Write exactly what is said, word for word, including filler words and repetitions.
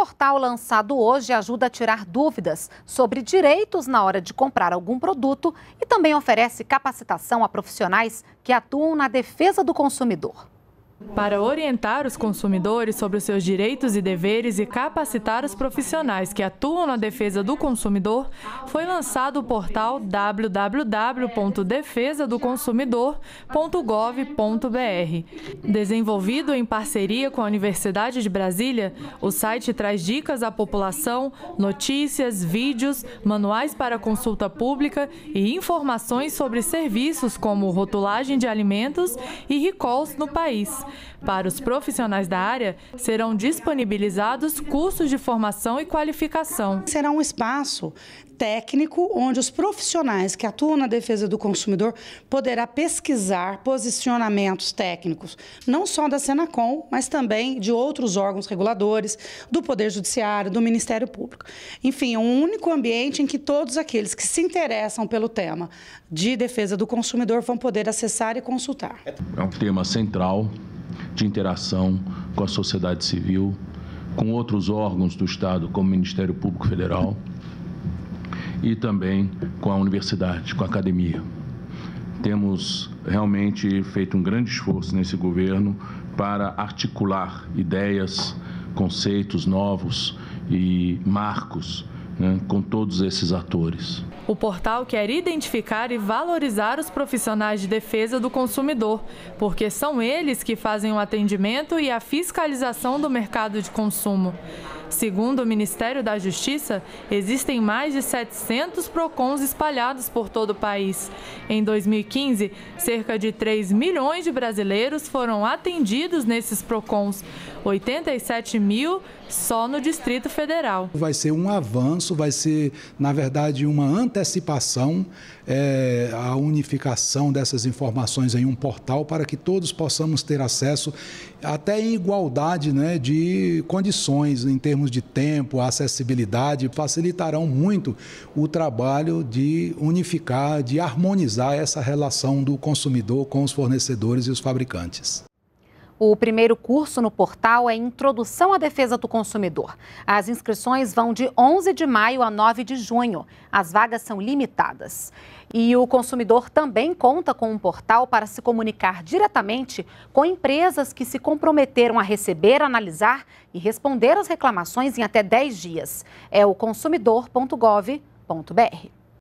portal lançado hoje ajuda a tirar dúvidas sobre direitos na hora de comprar algum produto e também oferece capacitação a profissionais que atuam na defesa do consumidor. Para orientar os consumidores sobre os seus direitos e deveres e capacitar os profissionais que atuam na defesa do consumidor, foi lançado o portal w w w ponto defesa do consumidor ponto gov ponto br. Desenvolvido em parceria com a Universidade de Brasília, o site traz dicas à população, notícias, vídeos, manuais para consulta pública e informações sobre serviços como rotulagem de alimentos e recalls no país. Para os profissionais da área, serão disponibilizados cursos de formação e qualificação. Será um espaço técnico onde os profissionais que atuam na defesa do consumidor poderá pesquisar posicionamentos técnicos, não só da Senacom, mas também de outros órgãos reguladores, do Poder Judiciário, do Ministério Público. Enfim, é um único ambiente em que todos aqueles que se interessam pelo tema de defesa do consumidor vão poder acessar e consultar. É um tema central de interação com a sociedade civil, com outros órgãos do Estado, como o Ministério Público Federal, e também com a universidade, com a academia. Temos realmente feito um grande esforço nesse governo para articular ideias, conceitos novos e marcos, né, com todos esses atores. O portal quer identificar e valorizar os profissionais de defesa do consumidor, porque são eles que fazem o atendimento e a fiscalização do mercado de consumo. Segundo o Ministério da Justiça, existem mais de setecentos PROCONs espalhados por todo o país. Em dois mil e quinze, cerca de três milhões de brasileiros foram atendidos nesses PROCONs, oitenta e sete mil só no Distrito Federal. Vai ser um avanço, vai ser, na verdade, uma antecipação, é, a unificação dessas informações em um portal para que todos possamos ter acesso, até em igualdade, né, de condições, em termos de tempo, acessibilidade, facilitarão muito o trabalho de unificar, de harmonizar essa relação do consumidor com os fornecedores e os fabricantes. O primeiro curso no portal é Introdução à Defesa do Consumidor. As inscrições vão de onze de maio a nove de junho. As vagas são limitadas. E o consumidor também conta com um portal para se comunicar diretamente com empresas que se comprometeram a receber, analisar e responder às reclamações em até dez dias. É o consumidor ponto gov ponto br.